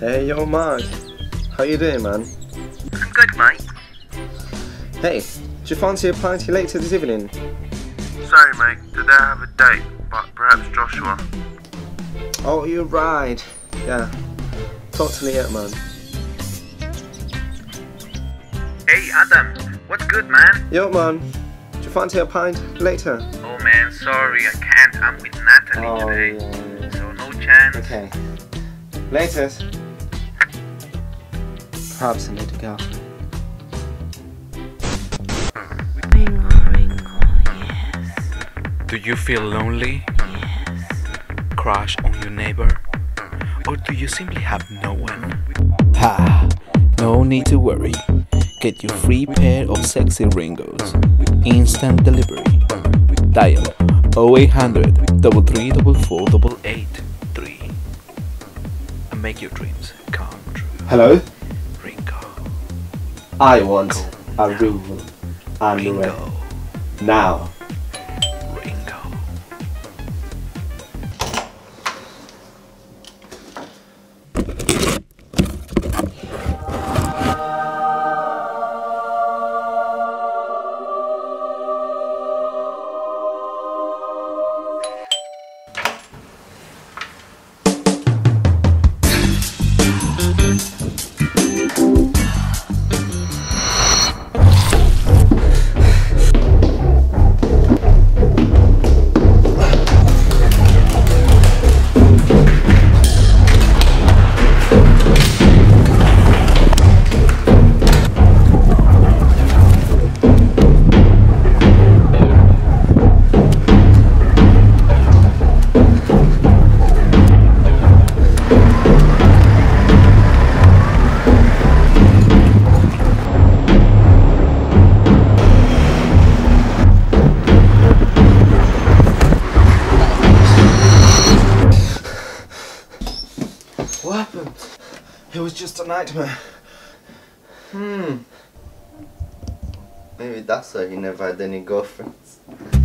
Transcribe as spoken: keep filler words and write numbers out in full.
Hey, yo, Mark. How you doing, man? I'm good, mate. Hey, do you fancy a party later this evening? Sorry, mate. Today I have a date, but perhaps Joshua. Oh, you're right. Yeah, totally it, man. Hey, Adam. What's good, man? Yo, man. Do you fancy a pint later? Oh, man, sorry. I can't. I'm with Natalie Oh, today. yeah, yeah. So, no chance. Okay. Later. Perhaps I need to go. Ringo, Ringo, yes. Do you feel lonely? Yes. Crush on your neighbor? Or do you simply have no one? Ha! No need to worry. Get your free pair of sexy Ringos. Instant delivery. Dial oh eight hundred, three three four four four eight three And make your dreams come true. Hello? Ringo. I want a rule and Ringo. now. Ringo. What happened? It was just a nightmare. Hmm. Maybe that's why you never had any girlfriends.